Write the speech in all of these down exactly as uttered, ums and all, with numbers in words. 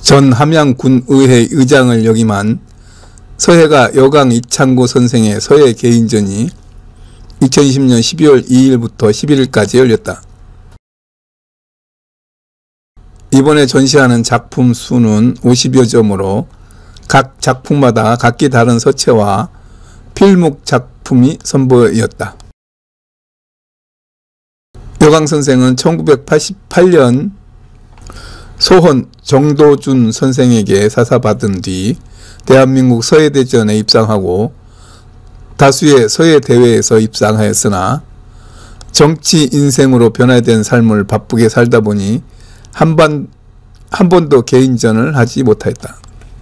전 함양군의회 의장을 역임한 서해가 여강 이창구 선생의 서해 개인전이 이천이십 년 십이월 이일부터 십일일까지 열렸다. 이번에 전시하는 작품 수는 오십여 점으로 각 작품마다 각기 다른 서체와 필목 작품이 선보였다. 여강 선생은 천구백팔십팔 년 소헌 정도준 선생에게 사사받은 뒤 대한민국 서해대전에 입상하고 다수의 서해대회에서 입상하였으나 정치 인생으로 변화된 삶을 바쁘게 살다 보니 한 번, 한 번도 개인전을 하지 못하였다.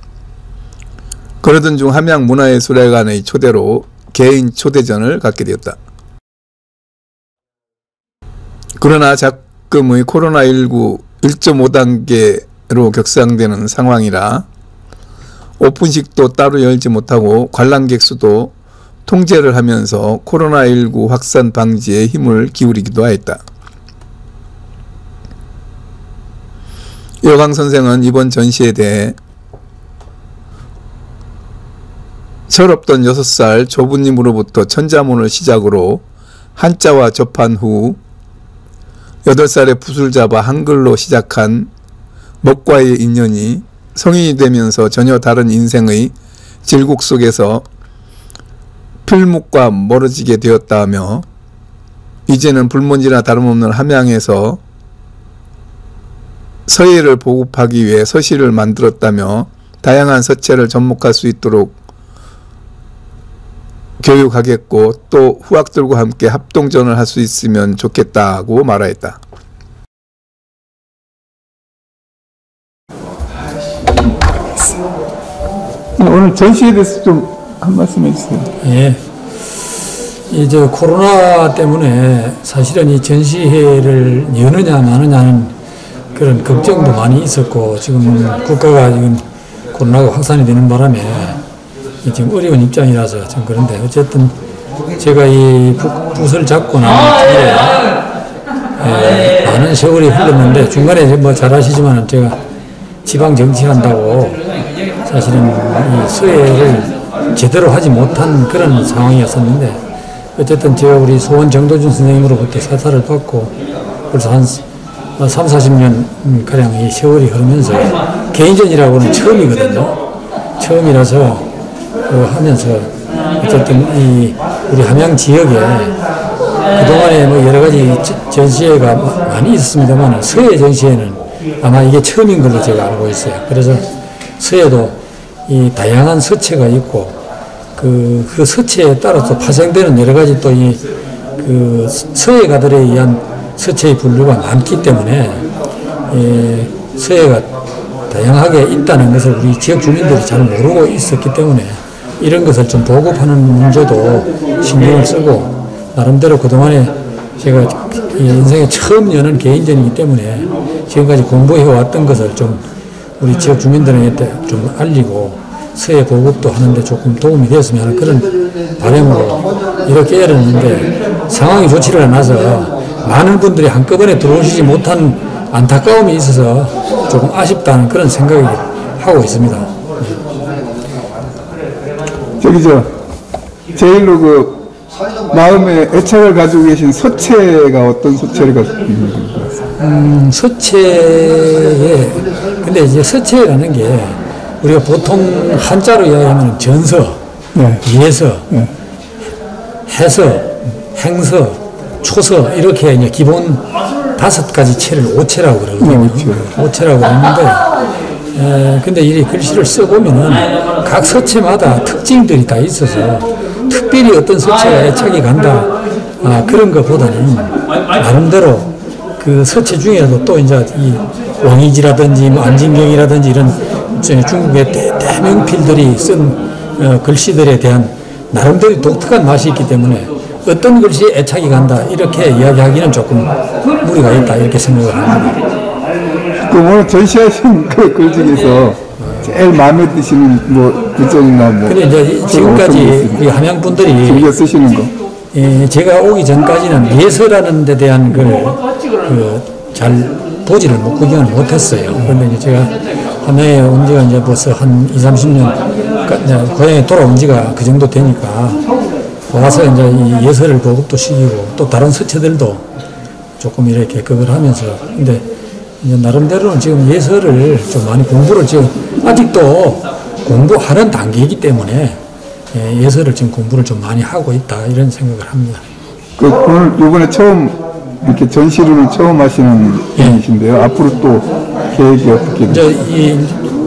그러던 중 함양문화예술회관의 초대로 개인 초대전을 갖게 되었다. 그러나 작금의 코로나십구 일 점 오 단계로 격상되는 상황이라 오픈식도 따로 열지 못하고 관람객 수도 통제를 하면서 코로나십구 확산 방지에 힘을 기울이기도 하였다. 여강 선생은 이번 전시에 대해 철없던 여섯 살 조부님으로부터 천자문을 시작으로 한자와 접한 후 여덟 살에 붓을 잡아 한글로 시작한 먹과의 인연이 성인이 되면서 전혀 다른 인생의 질곡 속에서 필목과 멀어지게 되었다며 이제는 불먼지나 다름없는 함양에서 서예를 보급하기 위해 서실을 만들었다며 다양한 서체를 접목할 수 있도록 교육하겠고 또 후학들과 함께 합동전을 할 수 있으면 좋겠다고 말하였다. 오늘 전시에 대해서 좀 한 말씀 해주세요. 예. 이제 코로나 때문에 사실은 이 전시회를 여느냐 마느냐는 그런 걱정도 많이 있었고 지금 국가가 지금 코로나가 확산이 되는 바람에 지금 어려운 입장이라서 좀 그런데 어쨌든 제가 이 붓을 잡고 난 뒤에 많은 세월이 흘렀는데 중간에 뭐 잘 아시지만 제가 지방 정치한다고 사실은 이 서예를 제대로 하지 못한 그런 상황이었었는데 어쨌든 제가 우리 소원 정도준 선생님으로부터 사사를 받고 벌써 한 삼사십 년 가량 이 세월이 흐르면서 개인전이라고는 처음이거든요. 처음이라서 그 하면서 어쨌든 이 우리 함양 지역에 그동안에 뭐 여러 가지 전시회가 많이 있었습니다만 서예 전시회는 아마 이게 처음인 걸로 제가 알고 있어요. 그래서 서예도 이 다양한 서체가 있고 그, 그 서체에 따라서 파생되는 여러 가지 또 이 그 서예가들에 의한 서체의 분류가 많기 때문에 예, 서예가 다양하게 있다는 것을 우리 지역 주민들이 잘 모르고 있었기 때문에 이런 것을 좀 보급하는 문제도 신경을 쓰고 나름대로 그동안에 제가 인생에 처음 여는 개인전이기 때문에 지금까지 공부해왔던 것을 좀 우리 지역 주민들한테 좀 알리고 서예 보급도 하는데 조금 도움이 되었으면 하는 그런 바람으로 이렇게 열었는데 상황이 좋지를 않아서 많은 분들이 한꺼번에 들어오시지 못한 안타까움이 있어서 조금 아쉽다는 그런 생각을 하고 있습니다. 저기 저 제일로 그 마음에 애착을 가지고 계신 서체가 어떤 서체를 가지고 있는 건가요? 음, 서체에 근데 이제 서체라는 게 우리가 보통 한자로 이야기하면 전서, 네. 예서, 네. 해서, 행서, 초서 이렇게 이제 기본 다섯 가지 체를 오체라고 그러거든요. 네, 오체라고 그러는데, 에, 근데 이 글씨를 써보면은 각 서체마다 특징들이 다 있어서 특별히 어떤 서체가 애착이 간다 아, 그런 것보다는 나름대로 그 서체 중에서도 또 이제 이 왕이지라든지 뭐 안진경이라든지 이런 중국의 대, 대명필들이 쓴 어, 글씨들에 대한 나름대로 독특한 맛이 있기 때문에 어떤 글씨에 애착이 간다 이렇게 이야기하기는 조금 무리가 있다 이렇게 생각을 합니다. 그 오늘 전시하신 그 글 중에서 제일 마음에 드시는 뭐 구절이나 뭐 근데 이제 지금까지 우리 함양 분들이 즐겨 쓰시는 거. 예, 제가 오기 전까지는 예서라는 데 대한 걸 그 잘 보지를 못 구경을 못했어요. 그런데 이제 제가 함양에 온 지가 이제 벌써 한 이삼십 년, 고향에 돌아온 지가 그 정도 되니까 와서 이제 이 예설을 보급도 시키고 또 다른 서체들도 조금 이렇게 그걸 하면서 근데 이제 나름대로는 지금 예설을 좀 많이 공부를 지금 아직도 공부하는 단계이기 때문에 예설을 지금 공부를 좀 많이 하고 있다 이런 생각을 합니다. 그 오늘 이번에 처음 이렇게 전시를 처음 하시는 분이신데요. 앞으로 또 계획이 어떻게 이제 이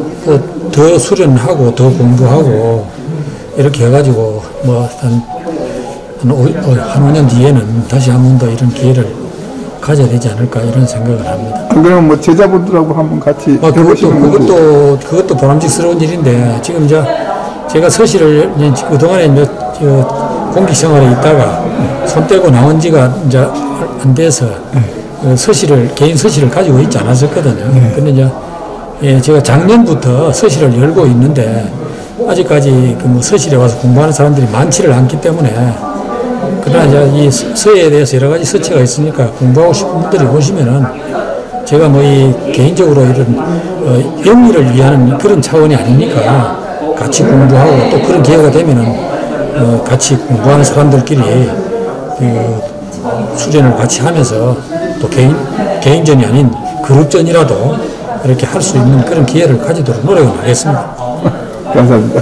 더 수련하고 더 공부하고 이렇게 해가지고 뭐한 한 오 년 뒤에는 다시 한 번 더 이런 기회를 가져야 되지 않을까 이런 생각을 합니다. 안 그러면 뭐 제자분들하고 한번 같이 아, 그것도 해보시는 것도 그것도 그것도 보람직스러운 일인데 지금 이제 제가 서실을 이제 그동안에 이제 저 공직 생활에 있다가 손 떼고 나온 지가 이제 안 돼서 그 서실을 개인 서실을 가지고 있지 않았었거든요. 네. 근데 이제 예, 제가 작년부터 서실을 열고 있는데 아직까지 그 뭐 서실에 와서 공부하는 사람들이 많지를 않기 때문에 그러나 이제 이 서예에 대해서 여러 가지 서체가 있으니까 공부하고 싶은 분들이 보시면은 제가 뭐 이 개인적으로 이런 어, 영리를 위한 그런 차원이 아니니까 같이 공부하고 또 그런 기회가 되면은 어, 같이 공부하는 사람들끼리 그 수련을 같이 하면서 또 개인 개인전이 아닌 그룹전이라도 이렇게 할 수 있는 그런 기회를 가지도록 노력을 하겠습니다. 감사합니다.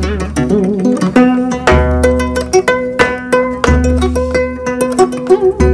Thank you.